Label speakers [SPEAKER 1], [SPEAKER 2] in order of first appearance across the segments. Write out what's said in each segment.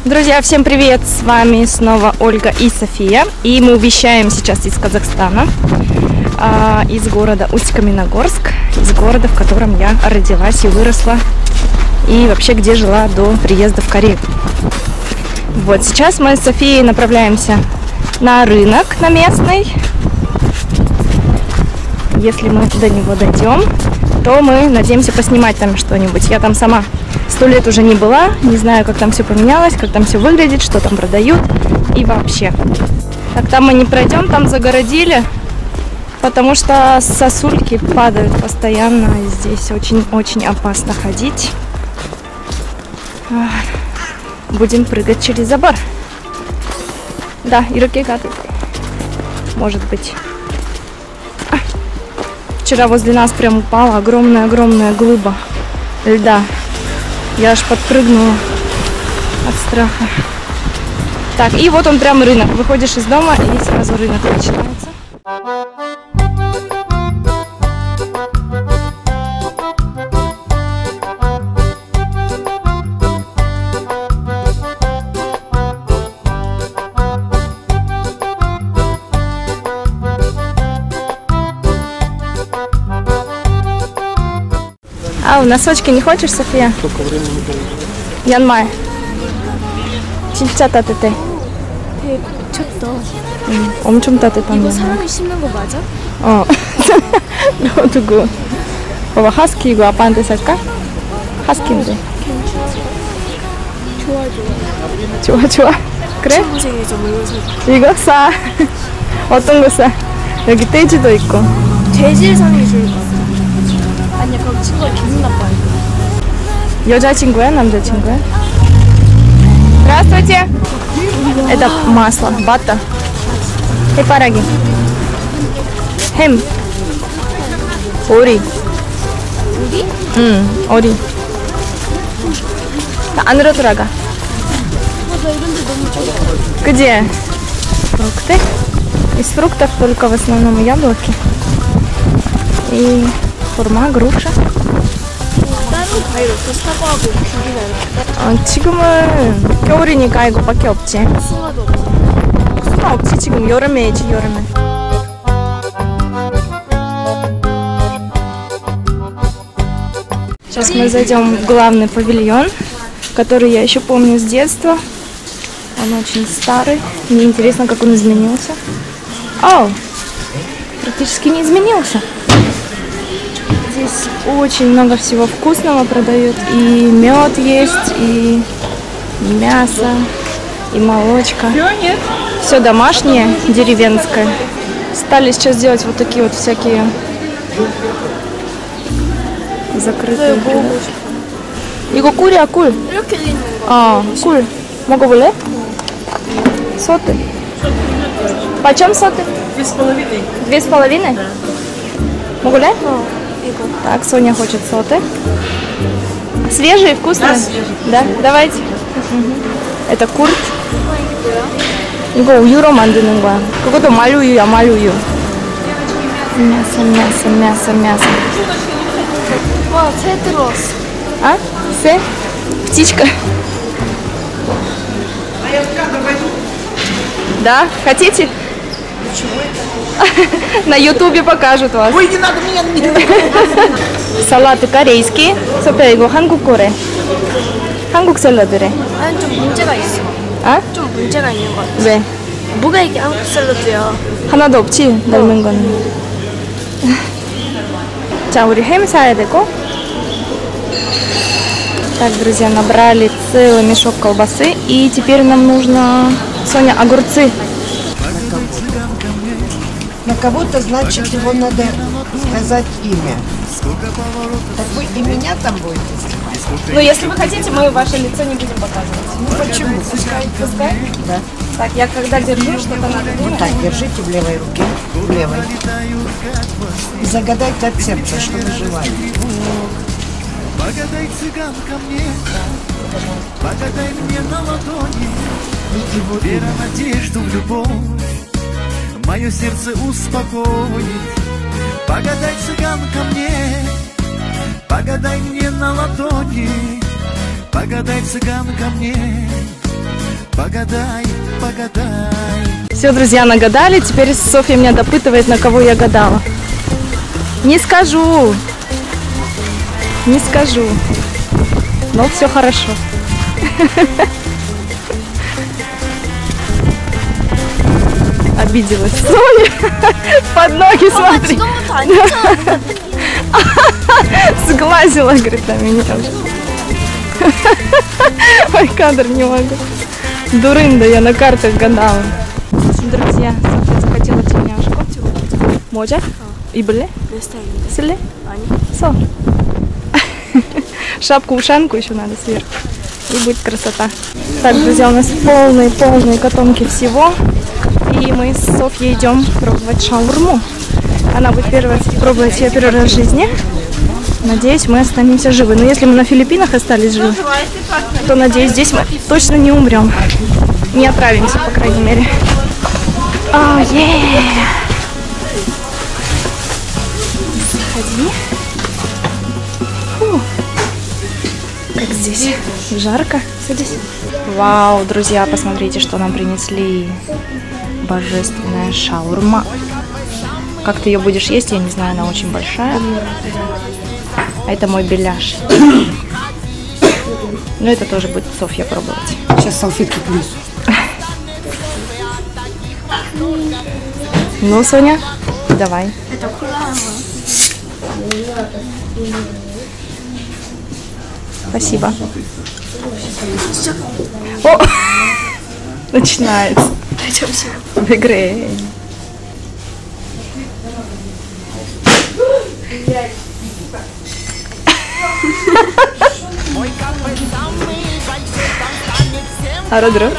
[SPEAKER 1] Друзья, всем привет! С вами снова Ольга и София. И мы вещаем сейчас из Казахстана, из города Усть-Каменогорск, из города, в котором я родилась и выросла, и вообще где жила до приезда в Корею. Вот сейчас мы с Софией направляемся на рынок, на местный. Если мы до него дойдем, то мы надеемся поснимать там что-нибудь. Я там сама 100 лет уже не была, не знаю, как там все поменялось, как там все выглядит, что там продают и вообще. Так, там мы не пройдем, там загородили, потому что сосульки падают постоянно, и здесь очень-очень опасно ходить. Будем прыгать через забор. Да, и руки гадают. Может быть. Вчера возле нас прям упала огромная глыба льда. Я аж подпрыгнула от страха. Так, и вот он прям рынок. Выходишь из дома, и сразу рынок начинается. Ау, носочки не хочешь, София?
[SPEAKER 2] Сколько времени было?
[SPEAKER 1] Янмай. 진짜 따뜻해.
[SPEAKER 3] 미쳤다.
[SPEAKER 1] 엄청 따뜻한
[SPEAKER 3] 이거
[SPEAKER 1] 거.
[SPEAKER 3] 사람이 신는 거 맞아?
[SPEAKER 1] 어. 너 누구? 봐봐, 하스키 이거 아빠한테 살까? 하스키인데. 좋아. 그래?
[SPEAKER 3] 친구생일 좀 이거 사.
[SPEAKER 1] 이거 사. 어떤 거 사? 여기 떼지도 있고.
[SPEAKER 3] 재질 사는 게 좋을 것 같아. 아니야, 그럼 친구가 기분 나빠요.
[SPEAKER 1] 여자친구야? 남자친구야? Здравствуйте! Это масло, бата. 해바라기. 햄. 오리.
[SPEAKER 3] 우리?
[SPEAKER 1] 응, 오리. 안으로 들어가.
[SPEAKER 3] 나 이런 데 너무 좋아.
[SPEAKER 1] Где? Фрукты. Из фруктов только в основном яблоки. И хурма, груша.
[SPEAKER 3] 다른 과일 없어? 사과하고 귤이나 이렇게.
[SPEAKER 1] 지금은 겨울이니까 이거밖에 없지.
[SPEAKER 3] 수화도 없어.
[SPEAKER 1] 수가 없지, 지금 여름에지, 여름에. Сейчас мы зайдем в главный павильон, который я еще помню с детства. Он очень старый. Мне интересно, как он изменился. О, практически не изменился. Здесь очень много всего вкусного продают. И мед есть, и мясо, и молочка. Все домашнее, деревенское. Стали сейчас делать вот такие вот всякие закрытые. 이거 꿀이야, 꿀.
[SPEAKER 3] 이렇게 돼 있는 거.
[SPEAKER 1] 꿀. 먹어볼래? соты. Почем соты? 2,5. 2,5? Могуле?
[SPEAKER 3] 이거.
[SPEAKER 1] Так, Соня хочет соты. Свежие, вкусные? Да, свежие. Да? Давайте. Это курт. 이거 우유로 만드는 거야. 그것도 말우유야, 말우유. мясо.
[SPEAKER 3] 와, 새 들어왔어.
[SPEAKER 1] А? 새? Птичка. Да? Хотите? На ютубе покажут вас.
[SPEAKER 2] Ой, не надо меня.
[SPEAKER 1] салаты корейские. 소피아 이거 한국 거래. 한국 샐러드래.
[SPEAKER 3] 아니, 좀 문제가 있어.
[SPEAKER 1] 아?
[SPEAKER 3] 좀 문제가 있는 것 같아.
[SPEAKER 1] 왜?
[SPEAKER 3] 뭐가 이게 한국 샐러드야?
[SPEAKER 1] 하나도 없지? 넓은 거는. 자, 우리 햄 사야 되고. Так, друзья, набрали целый мешок колбасы. И теперь нам нужно, Соня, огурцы.
[SPEAKER 4] На кого-то, значит, его надо сказать имя. Так вы и меня там будете снимать?
[SPEAKER 1] Ну, если вы хотите, мы ваше лицо не будем показывать.
[SPEAKER 4] Ну почему?
[SPEAKER 1] Пускай?
[SPEAKER 4] Да.
[SPEAKER 1] Так, я когда держу, что-то надо
[SPEAKER 4] Вот
[SPEAKER 1] думать.
[SPEAKER 4] так, держите в левой руке, в левой. И загадайте от сердца, что вы желаете.
[SPEAKER 5] Погадай, цыганка, мне, погадай мне на ладони, вера, надежду в любовь, мое сердце успокоит. Погадай, цыганка, мне, погадай мне на ладони, погадай, цыганка, мне, Погадай, погадай.
[SPEAKER 1] Все, друзья, нагадали. Теперь Софья меня допытывает, на кого я гадала. Не скажу. Не скажу. Но все хорошо. Обиделась. Соня, под ноги смотри. Сглазила, говорит, на меня уже. Ой, кадр не могу. Дурында, я на картах гадала. Друзья, Софья захотела тельняшку. Можа? И были? Сели? Со. Шапку-ушанку еще надо сверху. И будет красота. Так, друзья, у нас полные котомки всего. И мы с Софьей идем пробовать шаурму. Она будет пробовать ее первый раз в жизни. Надеюсь, мы останемся живы. Но если мы на Филиппинах остались живы, то, надеюсь, здесь мы точно не умрем. Не отравимся, по крайней мере. О, Заходи. Фу. Как здесь жарко. Садись. Вау, друзья, посмотрите, что нам принесли. Божественная шаурма. Как ты ее будешь есть, я не знаю, она очень большая. А это мой беляш. Но это тоже будет Софья пробовать.
[SPEAKER 4] Сейчас салфетки плюс.
[SPEAKER 1] Ну, Соня, давай.
[SPEAKER 3] Это 콜лава.
[SPEAKER 1] Спасибо. О! Начинается. В игре. Аэродром.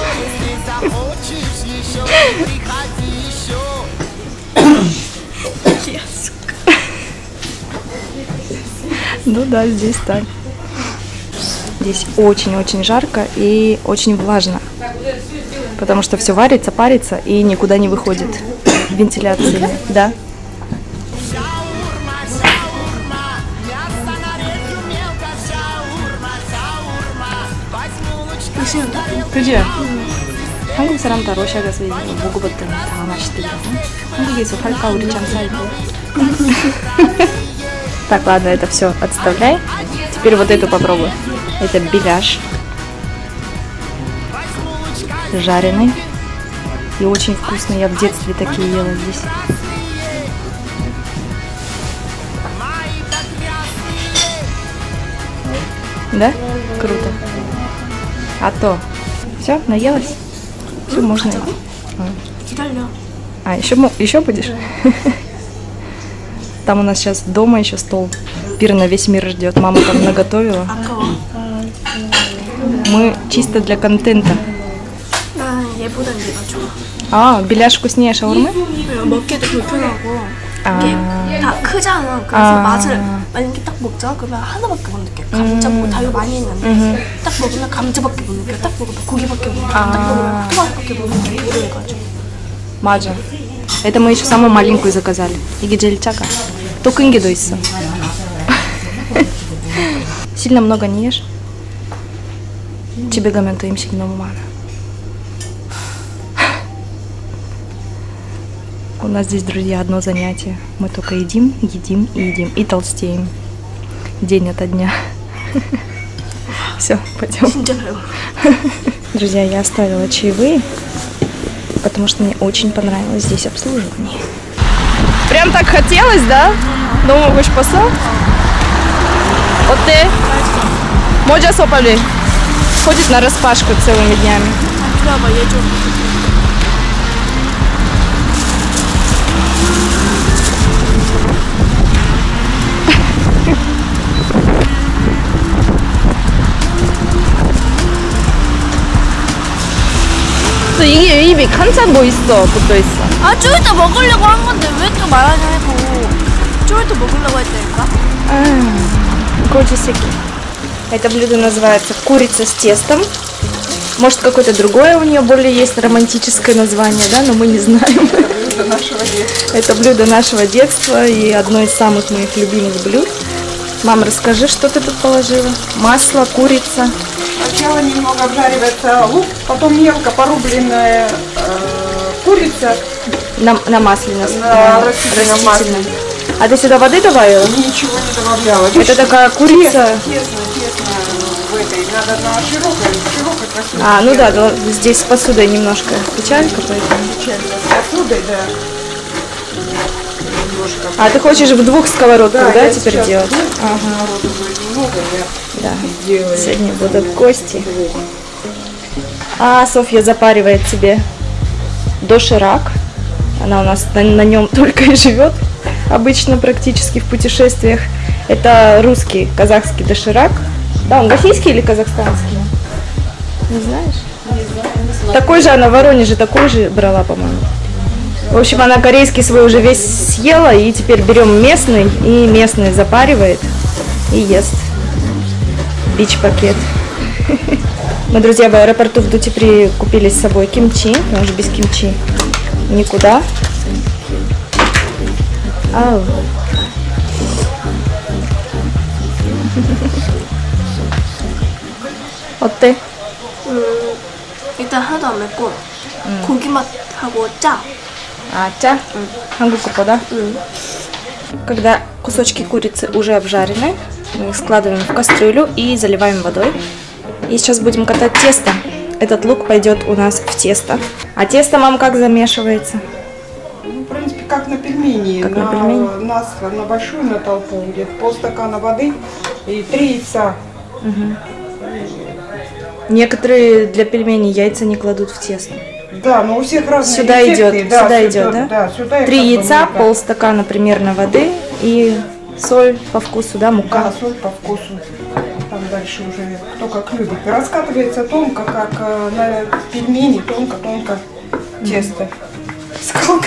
[SPEAKER 1] Ну да, здесь так. Здесь очень-очень жарко и очень влажно. Потому что все варится, парится и никуда не выходит. Вентиляции, да. 그지? 한국 사람 다 러시아 가서 먹어봤더니 다 맛있더라고. 한국에서 팔까 우리 참 살고. Так, ладно, это все отставляй. Теперь вот эту попробуй. Это беляш. Жареный. И очень вкусный. Я в детстве такие ела здесь. Да? Круто. А то. Все, наелась? Все, можно идти. А, еще будешь? Там у нас сейчас дома еще стол. Пир на весь мир ждет. Мама там наготовила. Мы чисто для контента. А, беляш вкуснее шаурмы?
[SPEAKER 3] 먹기도 불편하고 이게 다 크잖아. 그래서 맛을 만약에 딱 먹자 그러면 하나밖에 못 느껴. 감자 뭐 다 이거 많이 했는데 딱 먹으면 감자밖에 못 느껴. 딱 먹으면 고기밖에 못 느껴. 딱 먹으면 토마토밖에 못 느껴. 이래가지고.
[SPEAKER 1] 맞아. Это мы еще самую 마ленькую заказали. 이게 제일 작아. 또 큰 게도 있어. Сильно много не ешь? Тебе 가면 또 음식이 너무 많아. У нас здесь, друзья, одно занятие. Мы только едим, едим и едим. И толстеем. День ото дня. Все, пойдем. Друзья, я оставила чаевые, потому что мне очень понравилось здесь обслуживание. Прям так хотелось, да? Дома будешь посол? Вот ты? Можешь сопали? Ходит на распашку целыми днями. 이게 입에 한참 뭐 있어, 붙어 있어.
[SPEAKER 3] 아, 좀 이따 먹으려고 한 건데 왜 또 말하냐 해고. 좀 이따 먹으려고 했다니까.
[SPEAKER 1] Кольчисики. Это блюдо называется курица с тестом. Может, какое-то другое у нее более есть романтическое название, да, но мы не знаем. Это блюдо нашего детства и одно из самых моих любимых блюд. Мам, расскажи, что ты тут положила? Масло, курица.
[SPEAKER 2] Сначала немного обжаривается лук, потом мелко порубленная курица.
[SPEAKER 1] На масле,
[SPEAKER 2] На растительном масле.
[SPEAKER 1] А ты сюда воды добавила?
[SPEAKER 2] Ничего не добавляла.
[SPEAKER 1] Это такая курица.
[SPEAKER 2] Тесно в этой. Надо на широкой посуде.
[SPEAKER 1] А, ну да, здесь с посудой немножко печалька, поэтому.
[SPEAKER 2] С посудой, да. Немножко.
[SPEAKER 1] А ты хочешь в 2 сковородках, да, теперь делать?
[SPEAKER 2] Народу немного,
[SPEAKER 1] Да.
[SPEAKER 2] делаю.
[SPEAKER 1] Сегодня будут гости. А Софья запаривает себе доширак. Она у нас на нем только и живет, обычно практически в путешествиях. Это русский, казахский доширак. Да, он российский или казахстанский? Не знаешь?
[SPEAKER 2] Не знаю.
[SPEAKER 1] Такой же она в Воронеже, такой же брала, по-моему. В общем, она корейский свой уже весь съела, и теперь берем местный, и местный запаривает и ест. Бич-пакет. Мы, друзья, в аэропорту в Дутипри купили с собой кимчи, потому что без кимчи никуда. Ау. 어때?
[SPEAKER 3] 일단 하나도 안 맵고 고기 맛하고 짜.
[SPEAKER 1] А, 짜? 한국 것보다? Когда кусочки курицы уже обжарены, мы их складываем в кастрюлю и заливаем водой. И сейчас будем катать тесто. Этот лук пойдет у нас в тесто. А тесто, мам, как замешивается?
[SPEAKER 2] Ну, в принципе, как на пельмени.
[SPEAKER 1] Как на пельмени?
[SPEAKER 2] На большую на толпу, где-то полстакана воды и 3 яйца.
[SPEAKER 1] Некоторые для пельменей яйца не кладут в тесто.
[SPEAKER 2] Да, но у всех разные
[SPEAKER 1] Сюда
[SPEAKER 2] рецепты.
[SPEAKER 1] идет,
[SPEAKER 2] Да,
[SPEAKER 1] сюда идет, да?
[SPEAKER 2] Да, сюда и
[SPEAKER 1] 3
[SPEAKER 2] как бы
[SPEAKER 1] яйца,
[SPEAKER 2] мука.
[SPEAKER 1] полстакана примерно воды и соль по вкусу, да, мука.
[SPEAKER 2] Да, соль по вкусу. Там дальше уже кто как любит. Раскатывается тонко, как на пельмени, тонко-тонко тесто. Скалка.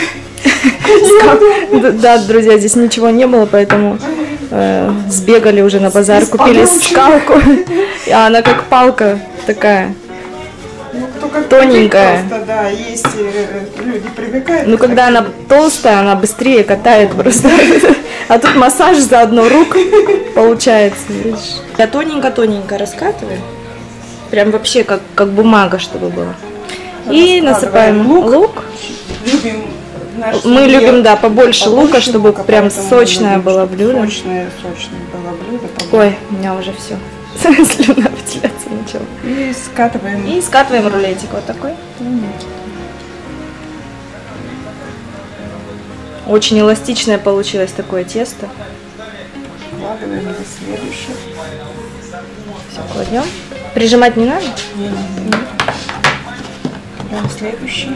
[SPEAKER 1] Да, друзья, здесь ничего не было, поэтому сбегали уже на базар, купили скалку. А она как палка такая.
[SPEAKER 2] Ну, кто как
[SPEAKER 1] Тоненькая.
[SPEAKER 2] привык просто, да, есть люди привыкают.
[SPEAKER 1] Ну, когда она толстая, она быстрее катает просто. А тут массаж заодно рук получается. Видишь? Я тоненько-тоненько раскатываю. Прям вообще как бумага, чтобы было. И насыпаем лук.
[SPEAKER 2] Любим наш
[SPEAKER 1] Мы
[SPEAKER 2] семье
[SPEAKER 1] любим, да, побольше лука, чтобы
[SPEAKER 2] лука,
[SPEAKER 1] прям
[SPEAKER 2] поэтому
[SPEAKER 1] сочное
[SPEAKER 2] любим,
[SPEAKER 1] было
[SPEAKER 2] чтобы
[SPEAKER 1] блюдо.
[SPEAKER 2] Сочное было блюдо.
[SPEAKER 1] Ой, у меня уже все. Слюна выделяться начала.
[SPEAKER 2] И скатываем.
[SPEAKER 1] И скатываем рулетик вот такой. Очень эластичное получилось такое тесто.
[SPEAKER 2] Складываем до следующего.
[SPEAKER 1] Все, кладем. Прижимать не надо?
[SPEAKER 2] Прям следующий.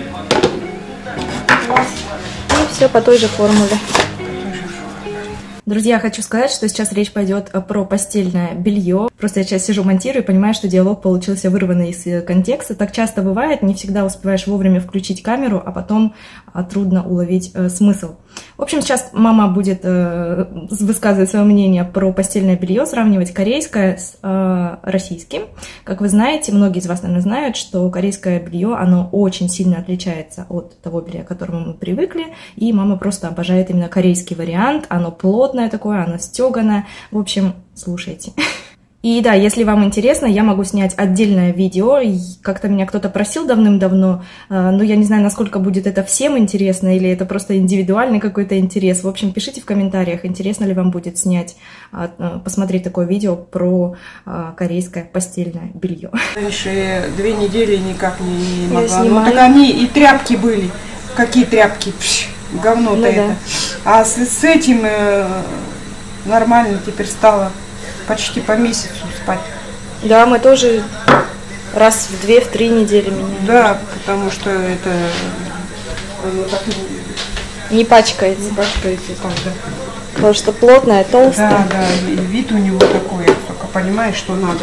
[SPEAKER 1] И все по той же формуле. Друзья, хочу сказать, что сейчас речь пойдет про постельное белье. Просто я сейчас сижу, монтирую и понимаю, что диалог получился вырванный из контекста. Так часто бывает, не всегда успеваешь вовремя включить камеру, а потом трудно уловить смысл. В общем, сейчас мама будет высказывать свое мнение про постельное белье, сравнивать корейское с российским. Как вы знаете, многие из вас, наверное, знают, что корейское белье, оно очень сильно отличается от того белья, к которому мы привыкли. И мама просто обожает именно корейский вариант. Оно плотное такое, оно стеганое. В общем, слушайте. И да, если вам интересно, я могу снять отдельное видео. Как-то меня кто-то просил давным-давно, но я не знаю, насколько будет это всем интересно, или это просто индивидуальный какой-то интерес. В общем, пишите в комментариях, интересно ли вам будет снять, посмотреть такое видео про корейское постельное белье.
[SPEAKER 2] Раньше 2 недели никак не
[SPEAKER 1] Я
[SPEAKER 2] могла.
[SPEAKER 1] снимаю.
[SPEAKER 2] Ну так они и тряпки были. Какие тряпки? Говно-то
[SPEAKER 1] Ну,
[SPEAKER 2] это.
[SPEAKER 1] да.
[SPEAKER 2] А с этим нормально теперь стало. Почти по месяцу спать.
[SPEAKER 1] Да, мы тоже раз в 2-3 недели меняем.
[SPEAKER 2] Да, потому что это оно так
[SPEAKER 1] Не пачкается,
[SPEAKER 2] не пачкается там, да.
[SPEAKER 1] потому что плотное, толстое.
[SPEAKER 2] Да, да, и вид у него такой, только понимаешь, что надо.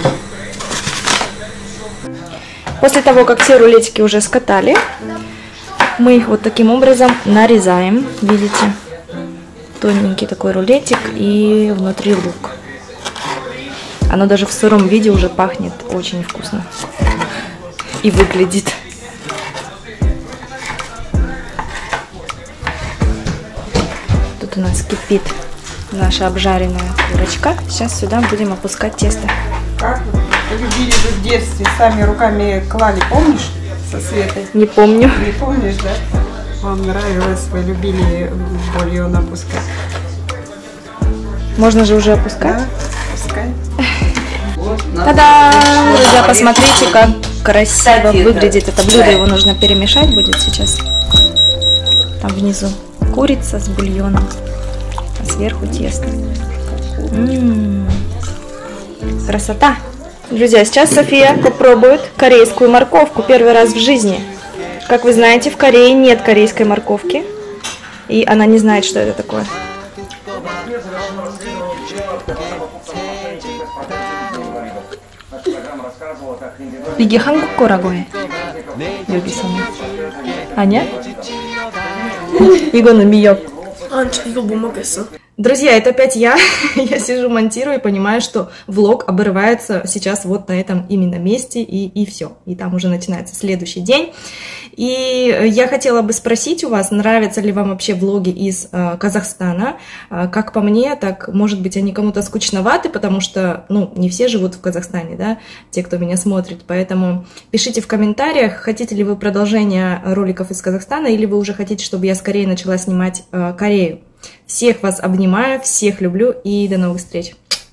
[SPEAKER 1] После того, как все рулетики уже скатали, мы их вот таким образом нарезаем. Видите? Тоненький такой рулетик и внутри лук. Оно даже в сыром виде уже пахнет очень вкусно. И выглядит. Тут у нас кипит наша обжаренная курочка. Сейчас сюда будем опускать тесто.
[SPEAKER 2] Как? любили же в детстве, сами руками клали, помнишь, со Светой?
[SPEAKER 1] Не помню.
[SPEAKER 2] Не помнишь, да? Вам нравилось, вы любили бульон опускать.
[SPEAKER 1] Можно же уже опускать?
[SPEAKER 2] Да, пускай.
[SPEAKER 1] Та-дам! Друзья, посмотрите, как красиво выглядит это блюдо. Его нужно перемешать будет сейчас. Там внизу курица с бульоном, а сверху тесто. Красота! Друзья, сейчас София попробует корейскую морковку первый раз в жизни. Как вы знаете, в Корее нет корейской морковки, и она не знает, что это такое. 이게 한국 거라고 해. 여기서는. 아니야? 이거는 미역.
[SPEAKER 3] 아, 저 이거 못 먹겠어.
[SPEAKER 1] Друзья, это опять я. Я сижу, монтирую и понимаю, что влог обрывается сейчас вот на этом именно месте, и все. И там уже начинается следующий день. И я хотела бы спросить у вас, нравятся ли вам вообще влоги из Казахстана. Как по мне, так, может быть, они кому-то скучноваты, потому что, ну, не все живут в Казахстане, да, те, кто меня смотрит. Поэтому пишите в комментариях, хотите ли вы продолжения роликов из Казахстана, или вы уже хотите, чтобы я скорее начала снимать Корею. Всех вас обнимаю, всех люблю и до новых встреч!